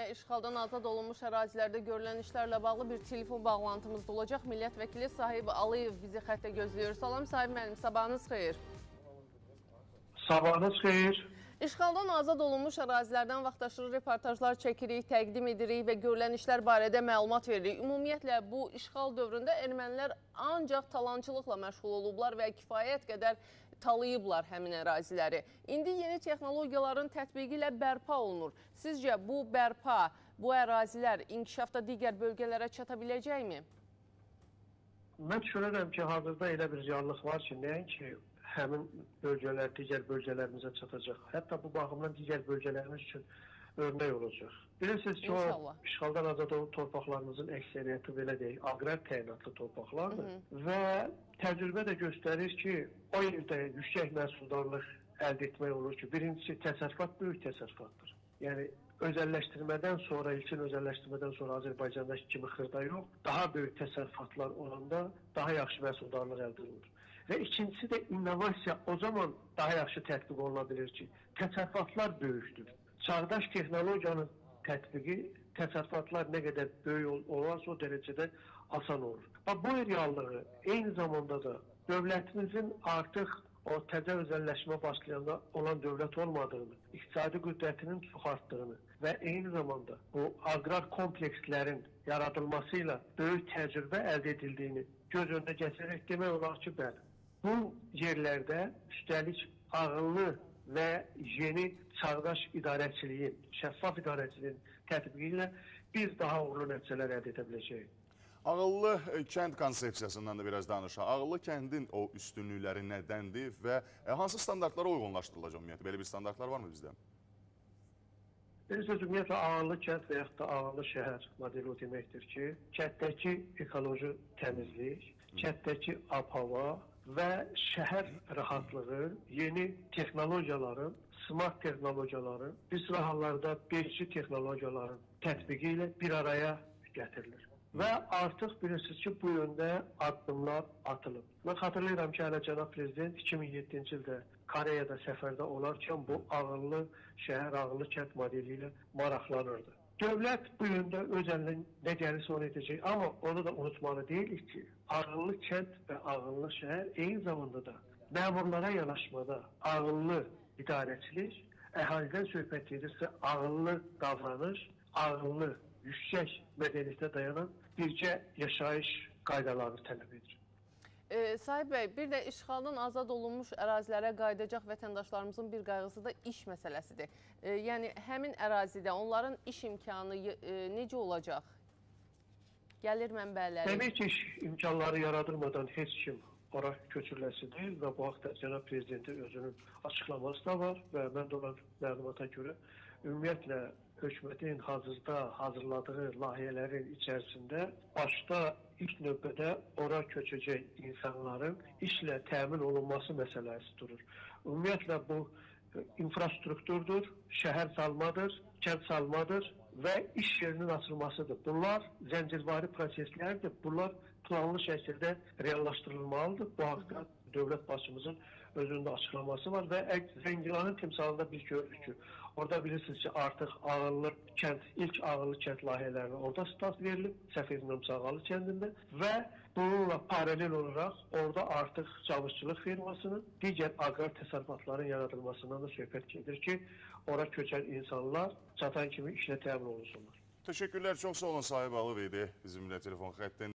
işğaldan azad olunmuş ərazilərdə görülən işlərlə bağlı bir telefon bağlantımız da olacaq. Millət vəkili Sahib Aliyev bizi xəttə gözləyir. Salam Sahib müəllim, sabahınız xeyir. Sabahınız xeyir. İşğaldan azad olunmuş ərazilərdən vaxtaşırı reportajlar çəkirik, təqdim edirik və görülən işlər barədə məlumat veririk. Ümumiyyətlə, bu işğal dövründə ermənilər ancaq talançılıqla məşğul olublar və kifayət qədər talayıblar həmin əraziləri. İndi yeni texnologiyaların tətbiqi ilə bərpa olunur. Sizcə bu bərpa, bu ərazilər inkişafda digər bölgələrə çata biləcəkmi? Mən düşünürəm ki, hazırda elə bir reallıq var ki, nəinki həmin bölgələr digər bölgələrimizə çatacaq. Hətta bu baxımdan digər bölgələrimiz üçün örnək olacaq. Bilirsiniz ki, o işğaldan azad olan torpaqlarımızın əksəriyyəti belə deyək, aqrar təyinatlı torpaqlardır. Və təcrübə də göstərir ki, o yerdə yüksək məhsuldarlıq əldə etmək olur ki, birincisi təsərrüfat böyük təsərrüfatdır. Yəni, özəlləşdirmədən sonra, ilkin özəlləşdirmədən sonra Azərbaycandakı kimi xırda yox, daha böyük təsərrüfatlar olanda daha yaxşı məhsuldarlıq əldə olunur. Və ikincisi də innovasiya o zaman daha yaxşı tətbiq oluna bilir ki, təsərrüfatlar böyükdür. Çağdaş texnologiyanın tətbiqi təsərrüfatlar nə qədər böyük olarsa o dərəcədə asan olur. Bu reallığı eyni zamanda da dövlətimizin artıq o təzə özəlləşmə başlayanda olan dövlət olmadığını, iqtisadi qüdrətinin çox artdığını və eyni zamanda bu aqrar komplekslərin yaradılması ilə böyük təcrübə əldə edildiyini göz önünə gətirərək demək olar ki, bəli. Bu yerlərdə üstəlik ağıllı və yeni çağdaş idarəçiliyin, şəffaf idarəçiliyin tətbiqi ilə biz daha uğurlu nəticələr əldə edə biləcəyik. Ağıllı kənd konsepsiyasından da biraz danışaq. Ağıllı kəndin o üstünlükləri nədəndir və hansı standartlara uyğunlaşdırılacaq ümumiyyətlə? Belə bir standartlar varmı bizdə? Bilirsiniz, ümumiyyətlə ağıllı kənd və yaxud da ağıllı şəhər modeli o deməkdir ki, kənddəki ekoloji təmizlik, kənddəki ab-hava və şəhər rahatlığı, yeni texnologiyaların, smart texnologiyaların, bir sıra hallarda 5G texnologiyaların tətbiqi ilə bir araya gətirilir. Və artıq bilirsiniz ki, bu yöndə addımlar atılıb. Mən xatırlayıram ki, hələ cənab prezident 2007-ci ildə Koreyada səfərdə olarkən bu ağıllı şəhər, ağıllı kənd modeli ilə maraqlanırdı. Dövlət bu yöndə öz əlindən nə gəlirsə onu edəcək. Amma onu da unutmalı deyilik ki, ağıllı kənd və ağıllı şəhər eyni zamanda da məmurlara yanaşmada ağıllı idarəçilik, əhalidən söhbət edirsə ağıllı davranış, ağıllı yüksək mədəniyyətə dayanan bircə yaşayış qaydalarını tələb edir. Sahib bəy, bir də işğaldan azad olunmuş ərazilərə qayıdacaq vətəndaşlarımızın bir qayğısı da iş məsələsidir. Yəni, həmin ərazidə onların iş imkanı necə olacaq? Gəlir mənbələri? Təbii ki, iş imkanları yaradılmadan heç kim ora köçürüləsi deyil və bu haqda cənab prezidentin özünün açıqlaması da var və mən də olan məlumata görə ümumiyyətlə hökumətin hazırda hazırladığı layihələrin içərisində başda ilk növbədə ora köçəcək insanların işlə təmin olunması məsələsi durur. Ümumiyyətlə bu infrastrukturdur, şəhər salmadır, kənd salmadır və iş yerinin açılmasıdır. Bunlar zəncirvari proseslərdir. Bunlar planlı şəkildə reallaşdırılmalıdır. Bu haqda dövlət başçımızın özünün açıqlaması var və Zəngilanın timsalında biz görürük ki, orada bilirsiniz ki, artıq ağıllı kənd, ilk ağıllı kənd layihələrinə orada start verilib, səhv etmirəmsə Ağalı kəndində və bununla paralel olaraq orada artıq çalışçılıq firmasının digər aqrar təsərrüfatların yaradılmasından da söhbət gedir ki, ora köçən insanlar çatan kimi işlə təmin olunsunlar. Təşəkkürlər, çox sağ olun Sahib Aliyev idi bizimlə telefon xəttində.